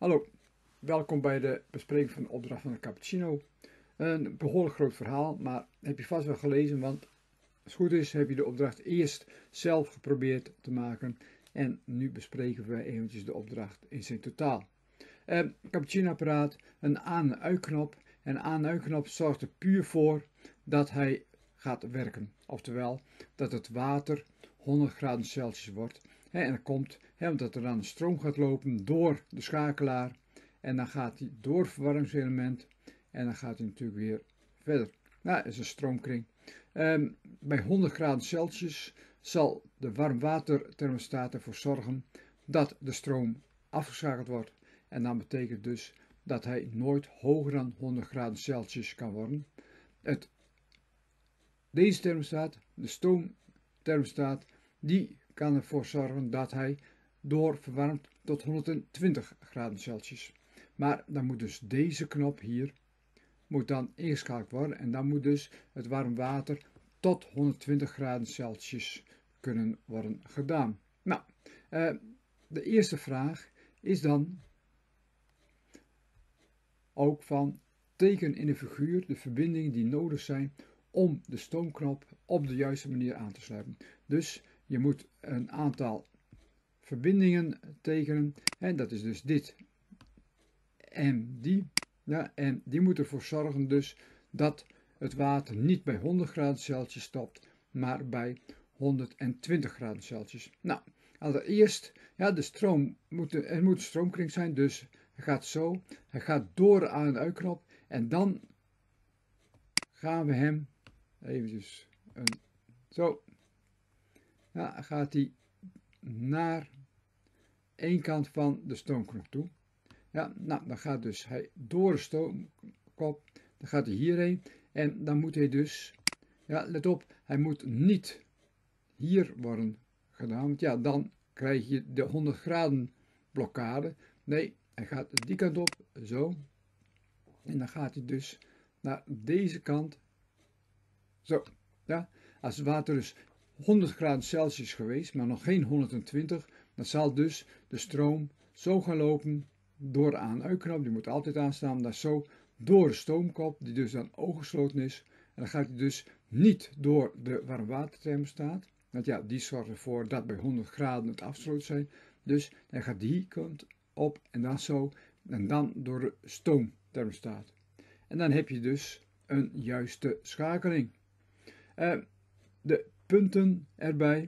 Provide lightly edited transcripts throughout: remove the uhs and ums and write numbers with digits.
Hallo, welkom bij de bespreking van de opdracht van de cappuccino. Een behoorlijk groot verhaal, maar heb je vast wel gelezen, want als het goed is heb je de opdracht eerst zelf geprobeerd te maken en nu bespreken we eventjes de opdracht in zijn totaal. Cappuccino apparaat, een aan- en uitknop en aan- en uitknop zorgt er puur voor dat hij gaat werken, oftewel dat het water 100 graden Celsius wordt. En dat komt omdat er dan een stroom gaat lopen door de schakelaar. En dan gaat hij door het verwarmingselement. En dan gaat hij natuurlijk weer verder. Nou, dat is een stroomkring. Bij 100 graden Celsius zal de warmwaterthermostaat ervoor zorgen dat de stroom afgeschakeld wordt. En dat betekent dus dat hij nooit hoger dan 100 graden Celsius kan worden. Deze thermostaat, de stoomthermostaat, die kan ervoor zorgen dat hij doorverwarmt tot 120 graden Celsius. Maar dan moet dus deze knop hier moet dan ingeschakeld worden en dan moet dus het warm water tot 120 graden Celsius kunnen worden gedaan. Nou, de eerste vraag is dan ook van teken in de figuur de verbindingen die nodig zijn om de stoomknop op de juiste manier aan te sluiten. Dus je moet een aantal verbindingen tekenen en dat is dus dit en die. Ja, en die moet ervoor zorgen dus dat het water niet bij 100 graden Celsius stopt, maar bij 120 graden Celsius. Nou, allereerst, ja, er moet een stroomkring zijn, dus hij gaat door de aan- en uitknop en dan gaan we hem eventjes zo, ja, gaat hij naar één kant van de stoomknop toe. Ja, nou, dan gaat dus hij door de stoomkop, dan gaat hij hierheen en dan moet hij dus, ja, let op, hij moet niet hier worden gedaan, want ja, dan krijg je de 100 graden blokkade. Nee, hij gaat die kant op, zo, en dan gaat hij dus naar deze kant, zo, ja. Als het water dus 100 graden Celsius geweest, maar nog geen 120, dan zal dus de stroom zo gaan lopen door de aan- en uitknop, die moet altijd aanstaan, dat zo door de stoomkop, die dus dan ook gesloten is. En dan gaat hij dus niet door de warmwaterthermostaat, want ja, die zorgt ervoor dat bij 100 graden het afgesloten zijn. Dus hij gaat die kant op en dan zo, en dan door de stoomthermostaat. En dan heb je dus een juiste schakeling. De punten erbij,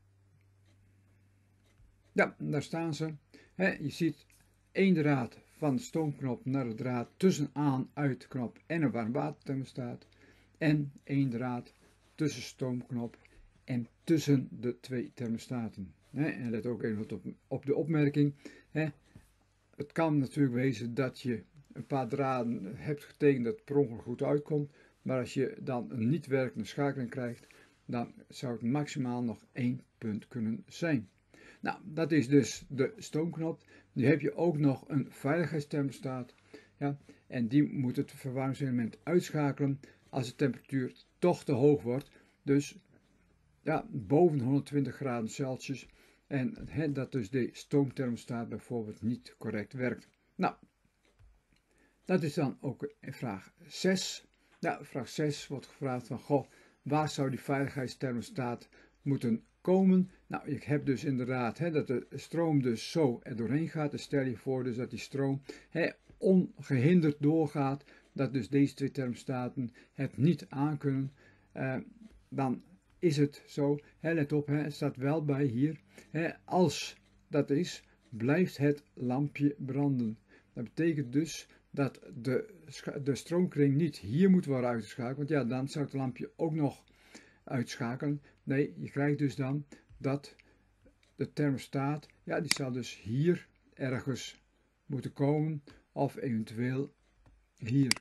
ja, daar staan ze. Je ziet één draad van de stoomknop naar de draad tussen aan-uitknop en een warmwaterthermostaat. En één draad tussen stoomknop en tussen de twee thermostaten. En let ook even op de opmerking. Het kan natuurlijk wezen dat je een paar draden hebt getekend dat het per ongeluk goed uitkomt. Maar als je dan een niet werkende schakeling krijgt, dan zou het maximaal nog 1 punt kunnen zijn. Nou, dat is dus de stoomknop. Nu heb je ook nog een veiligheidsthermostaat. Ja, en die moet het verwarmingselement uitschakelen als de temperatuur toch te hoog wordt. Dus ja, boven 120 graden Celsius. En dat dus de stoomthermostaat bijvoorbeeld niet correct werkt. Nou, dat is dan ook vraag 6. Ja, vraag 6 wordt gevraagd van, goh, waar zou die veiligheidsthermostaat moeten komen? Nou, je hebt dus inderdaad dat de stroom dus zo er doorheen gaat. Dus stel je voor dus dat die stroom ongehinderd doorgaat, dat dus deze twee thermostaten het niet aankunnen. Dan is het zo, let op, het staat wel bij hier, als dat is, blijft het lampje branden. Dat betekent dus dat de stroomkring niet hier moet worden uitgeschakeld, want ja, dan zou het lampje ook nog uitschakelen. Nee, je krijgt dus dan dat de thermostaat, ja, die zal dus hier ergens moeten komen, of eventueel hier.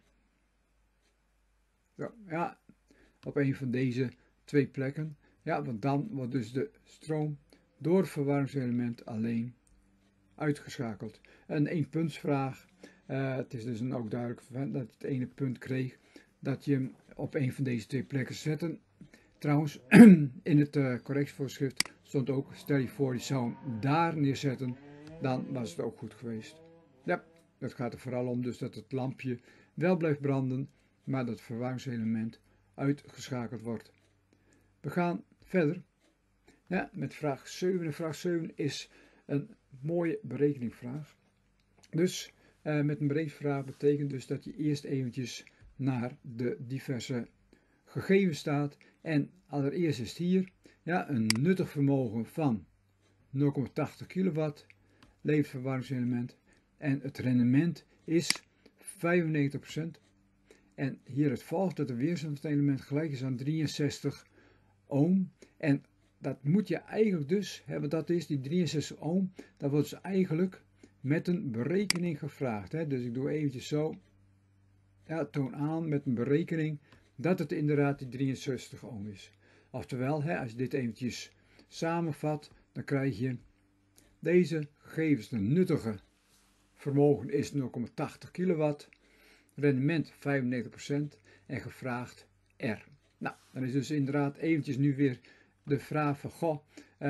Zo, ja, op een van deze twee plekken. Ja, want dan wordt dus de stroom door het verwarmingselement alleen uitgeschakeld. Een 1-puntsvraag. Het is dus ook duidelijk dat het ene punt kreeg dat je hem op een van deze twee plekken zetten. Trouwens, in het correctievoorschrift stond ook, stel je voor je zou hem daar neerzetten, dan was het ook goed geweest. Ja, het gaat er vooral om dus dat het lampje wel blijft branden, maar dat het verwarmingselement uitgeschakeld wordt. We gaan verder, ja, met vraag 7. En vraag 7 is een mooie berekeningvraag. Dus met een berekeningsvraag betekent dus dat je eerst eventjes naar de diverse gegevens staat. En allereerst is het hier, ja, een nuttig vermogen van 0,80 kilowatt levert verwarmingselement. En het rendement is 95%. En hieruit volgt dat de weerstand van het element gelijk is aan 63 ohm. En dat moet je eigenlijk dus hebben, dat is die 63 ohm, dat wordt dus eigenlijk met een berekening gevraagd. Hè? Dus ik doe eventjes zo, ja, toon aan met een berekening dat het inderdaad die 63 ohm is. Oftewel, hè, als je dit eventjes samenvat, dan krijg je deze gegevens. De nuttige vermogen is 0,80 kilowatt, rendement 95% en gevraagd R. Nou, dan is dus inderdaad eventjes nu weer de vraag van, goh,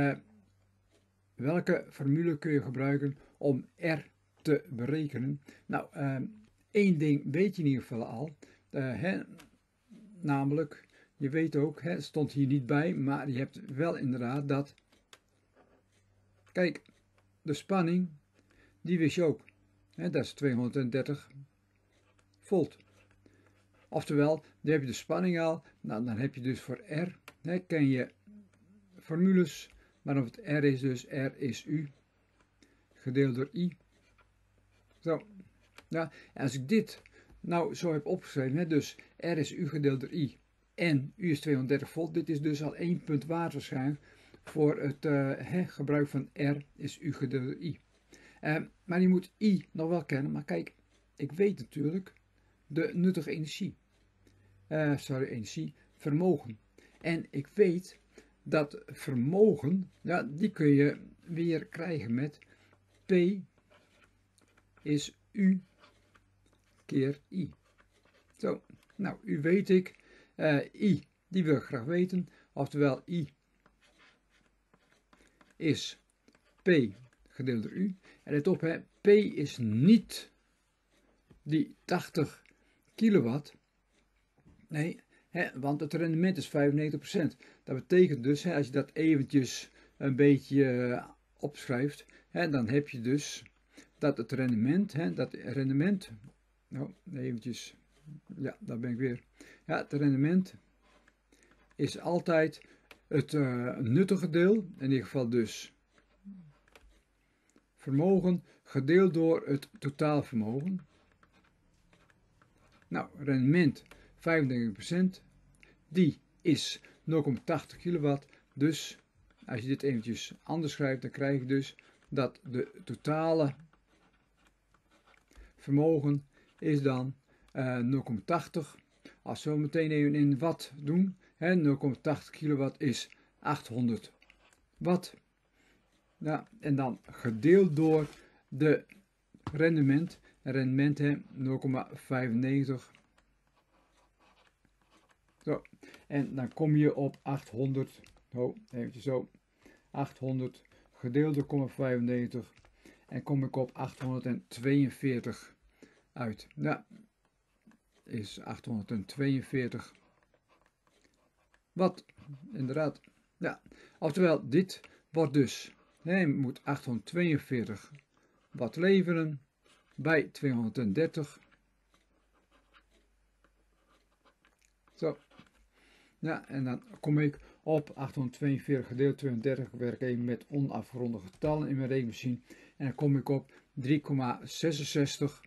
welke formule kun je gebruiken om R te berekenen? Nou, één ding weet je in ieder geval al, namelijk, je weet ook, het stond hier niet bij, maar je hebt wel inderdaad dat, kijk, de spanning, die wist je ook, dat is 230 volt. Oftewel, dan heb je de spanning al, nou, dan heb je dus voor R, ken je formules, maar of het R is dus R is U gedeeld door I. Zo, ja, en als ik dit nou zo heb opgeschreven, dus R is U gedeeld door I en U is 230 volt, dit is dus al 1 punt waard waarschijnlijk voor het gebruik van R is U gedeeld door I. Maar je moet I nog wel kennen, maar kijk, ik weet natuurlijk de nuttige energie. Vermogen. En ik weet dat vermogen, ja, die kun je weer krijgen met P is U keer I. Zo, nou, U weet ik. I, die wil ik graag weten. Oftewel, I is P gedeeld door U. En let op, hè, P is niet die 80 kilowatt. Nee, want het rendement is 95%. Dat betekent dus, als je dat eventjes een beetje opschrijft, dan heb je dus dat het rendement, nou eventjes, ja, daar ben ik weer. Ja, het rendement is altijd het nuttige deel, in ieder geval dus vermogen gedeeld door het totaalvermogen. Nou, rendement 95%, die is 0,80 kilowatt. Dus als je dit eventjes anders schrijft, dan krijg je dus dat de totale vermogen is dan 0,80. Als we meteen even in watt doen, 0,80 kilowatt is 800 watt. Ja, en dan gedeeld door de rendement. Rendement 0,95. Zo, en dan kom je op 800, eventjes zo, 800 gedeeld door 0,95 en kom ik op 842 uit. Ja, is 842 watt, inderdaad. Ja, oftewel, dit wordt dus, je moet 842 watt leveren bij 230. Zo. Ja, en dan kom ik op 842 gedeeld 32. Ik werk even met onafgeronde getallen in mijn rekenmachine. En dan kom ik op 3,66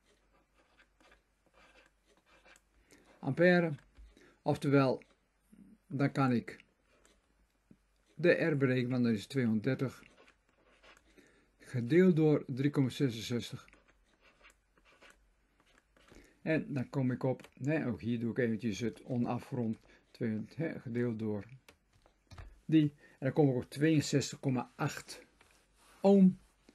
ampère. Oftewel, dan kan ik de R berekenen, want dat is 230 gedeeld door 3,66. En dan kom ik op, ook hier doe ik eventjes het onafgerond, gedeeld door die. En dan kom ik op 62,8 ohm.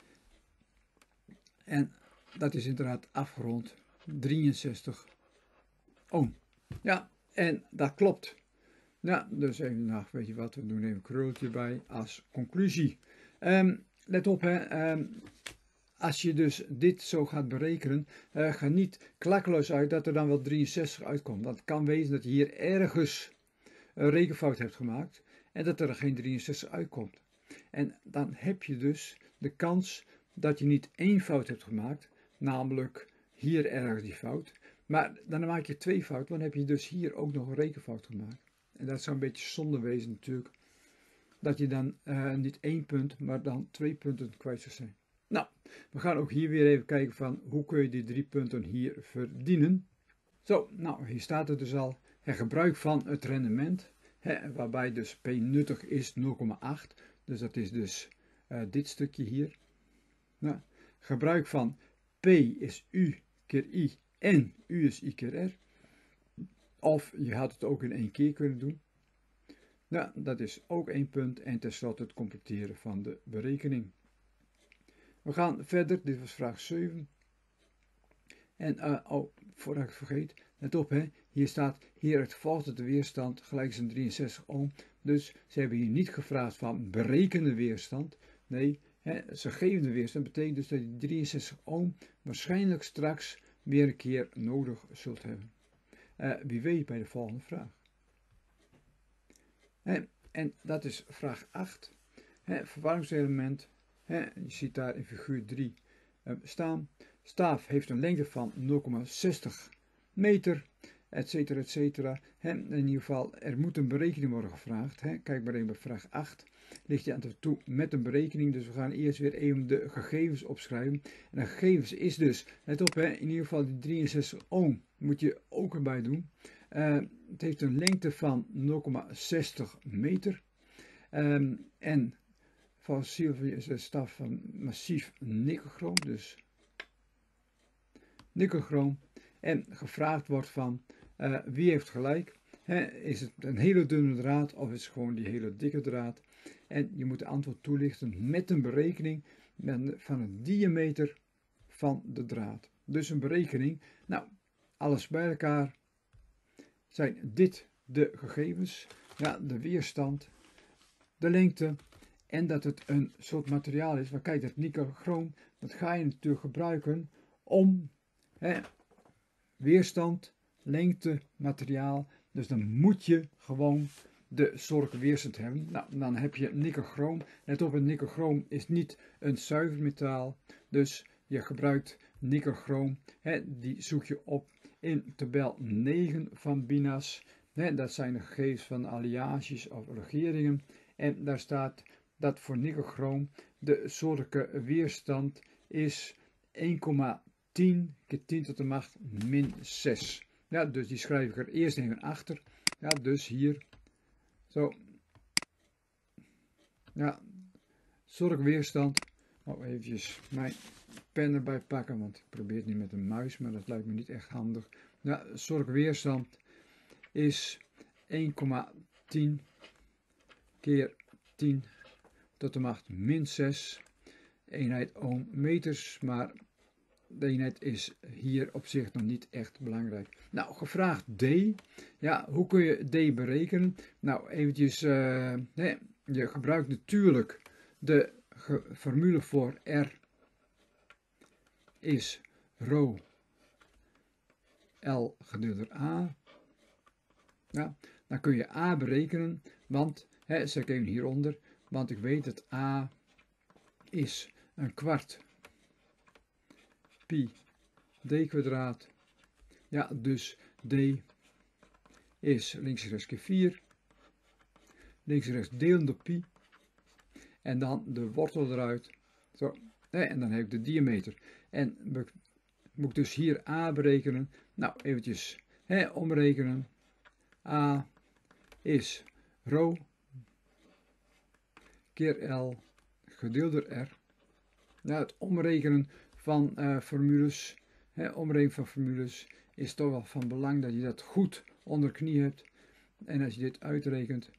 En dat is inderdaad afgerond 63 ohm. Ja, en dat klopt. Ja, dus even, nou, weet je wat, we doen even een krultje bij als conclusie. Let op, als je dus dit zo gaat berekenen, ga niet klakkeloos uit dat er dan wel 63 uitkomt. Want het kan wezen dat je hier ergens een rekenfout hebt gemaakt en dat er geen 63 uitkomt. En dan heb je dus de kans dat je niet één fout hebt gemaakt, namelijk hier ergens die fout. Maar dan maak je 2 fouten, dan heb je dus hier ook nog een rekenfout gemaakt. En dat zou een beetje zonde wezen natuurlijk, dat je dan niet 1 punt, maar dan 2 punten kwijt zou zijn. Nou, we gaan ook hier weer even kijken van hoe kun je die 3 punten hier verdienen. Zo, nou hier staat het dus al, het gebruik van het rendement, waarbij dus P nuttig is 0,8. Dus dat is dus dit stukje hier. Nou, gebruik van P is U keer I en U is I keer R. Of je had het ook in 1 keer kunnen doen. Nou, dat is ook 1 punt. En tenslotte het completeren van de berekening. We gaan verder. Dit was vraag 7. En, voordat ik het vergeet, let op hè. Hier staat, hier het gevolg dat de weerstand gelijk is aan 63 ohm. Dus ze hebben hier niet gevraagd van berekende weerstand. Nee, hè, ze geven de weerstand. Dat betekent dus dat je 63 ohm waarschijnlijk straks weer een keer nodig zult hebben. Wie weet bij de volgende vraag. En dat is vraag 8. Verwarmingselement. Je ziet daar in figuur 3 staan. Staaf heeft een lengte van 0,60 meter, etcetera, etcetera. In ieder geval, er moet een berekening worden gevraagd. Kijk maar even bij vraag 8. Ligt je aan toe met een berekening. Dus we gaan eerst weer even de gegevens opschrijven. En de gegevens is dus, let op, in ieder geval die 63 ohm moet je ook erbij doen. Het heeft een lengte van 0,60 meter. En fossiel is de staf van massief nikkelchroom. Dus nikkelchroom. En gevraagd wordt van wie heeft gelijk. Is het een hele dunne draad of is het gewoon die hele dikke draad? En je moet de antwoord toelichten met een berekening van het diameter van de draad. Dus een berekening. Nou, alles bij elkaar zijn dit de gegevens. Ja, de weerstand, de lengte en dat het een soort materiaal is. Maar kijk, dat nikkelchroom, dat ga je natuurlijk gebruiken om weerstand, lengte, materiaal. Dus dan moet je gewoon de soorten weerstand hebben. Nou, dan heb je nikkelchroom. Let op, een nikkelchroom is niet een zuiver metaal. Dus je gebruikt nikkelchroom. Die zoek je op in tabel 9 van BINAS. Dat zijn de gegevens van alliages of legeringen. En daar staat dat voor nikkelchroom de soortelijke weerstand is 1,10 keer 10 tot de macht min 6. Ja, dus die schrijf ik er eerst even achter. Ja, dus hier. Zo. Ja, soortelijke weerstand. Eventjes mijn pen erbij pakken, want ik probeer het niet met een muis, maar dat lijkt me niet echt handig. Ja, soortelijke weerstand is 1,10 keer 10 tot de macht min 6. Eenheid ohm meters, maar de eenheid is hier op zich nog niet echt belangrijk. Nou, gevraagd D. Ja, hoe kun je D berekenen? Nou, eventjes, je gebruikt natuurlijk de formule voor R is rho L gedeeld door A. Ja, dan kun je A berekenen, want, zet ik even hieronder, want ik weet dat A is een kwart pi d kwadraat. Ja, dus d is links en rechts keer 4. Links en rechts delen door pi. En dan de wortel eruit. Zo. En dan heb ik de diameter. En moet ik dus hier a berekenen. Nou, eventjes omrekenen. A is rho keer L gedeeld door R. Ja, het omrekenen van formules, omrekenen van formules is toch wel van belang dat je dat goed onder knie hebt. En als je dit uitrekent,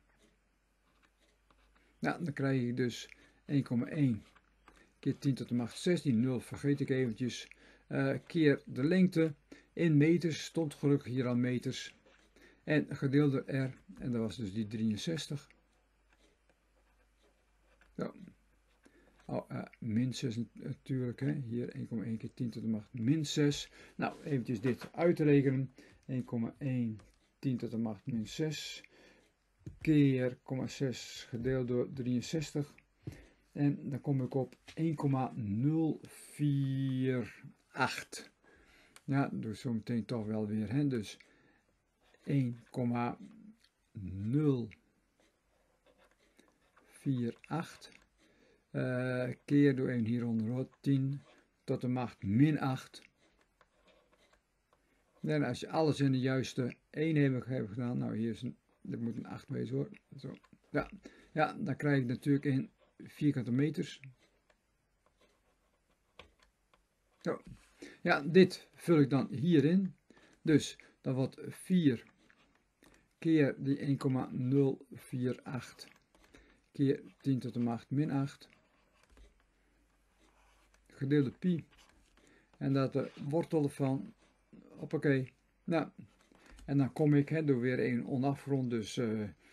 nou, dan krijg je dus 1,1 keer 10 tot de macht 16, 0 vergeet ik eventjes, keer de lengte in meters, stond gelukkig hier al meters, en gedeeld door R, en dat was dus die 63. Zo. min 6 natuurlijk. Hè. Hier 1,1 keer 10 tot de macht min 6. Nou, eventjes dit uitrekenen. 1,1 10 tot de macht min 6 keer 0,6 gedeeld door 63. En dan kom ik op 1,048. Ja, doe zo meteen toch wel weer. Hè. Dus 1,048 keer door 1 hieronder, 10 tot de macht min 8. En als je alles in de juiste eenheden hebt gedaan, nou hier is dit moet een 8 wezen hoor. Zo. Ja, dan krijg ik natuurlijk in vierkante meters. Zo. Ja, dit vul ik dan hierin. Dus dat wordt 4 keer die 1,048 keer 10 tot de macht min 8 gedeeld door pi. En dat de wortel van, hoppakee, nou, en dan kom ik, door weer een onafgerond, dus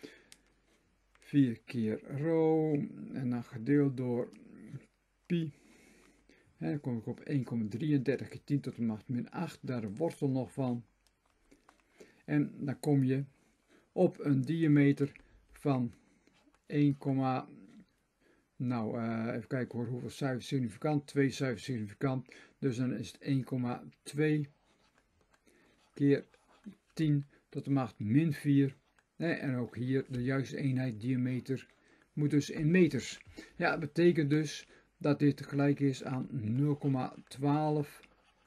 4 keer rho, en dan gedeeld door pi. En dan kom ik op 1,33 keer 10 tot de macht min 8, daar de wortel nog van. En dan kom je op een diameter van 1, nou even kijken hoor, hoeveel cijfers significant, 2 cijfers significant, dus dan is het 1,2 keer 10 tot de macht min 4. En ook hier de juiste eenheid diameter moet dus in meters. Ja, dat betekent dus dat dit gelijk is aan 0,12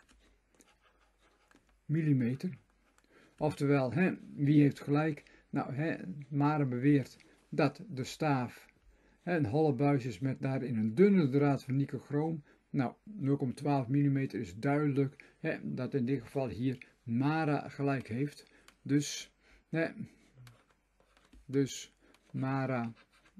millimeter. Oftewel, wie heeft gelijk? Nou, Mare beweert dat de staaf een holle buis is met daarin een dunne draad van nikelchroom. Nou, 0,12 mm is duidelijk dat in dit geval hier Mara gelijk heeft. Dus Mara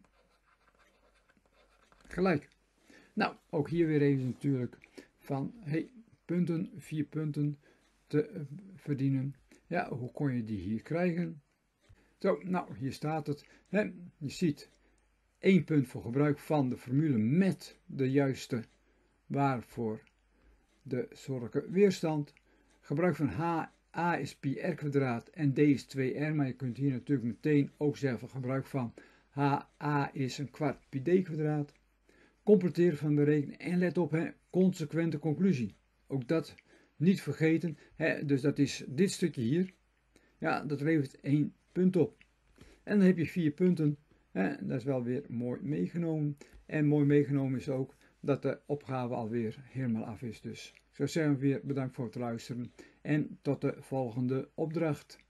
gelijk. Nou, ook hier weer even natuurlijk van, punten, 4 punten te verdienen. Ja, hoe kon je die hier krijgen? Zo, nou, hier staat het. Je ziet 1 punt voor gebruik van de formule met de juiste waarde voor de zorgelijke weerstand. Gebruik van A is pi r kwadraat en D is 2r, maar je kunt hier natuurlijk meteen ook zeggen van gebruik van A is een kwart pi d kwadraat. Completeren van de rekening en let op, consequente conclusie. Ook dat niet vergeten, dus dat is dit stukje hier. Ja, dat levert 1 punt op. En dan heb je 4 punten. Dat is wel weer mooi meegenomen. En mooi meegenomen is ook dat de opgave alweer helemaal af is. Dus ik zou zeggen weer bedankt voor het luisteren. En tot de volgende opdracht.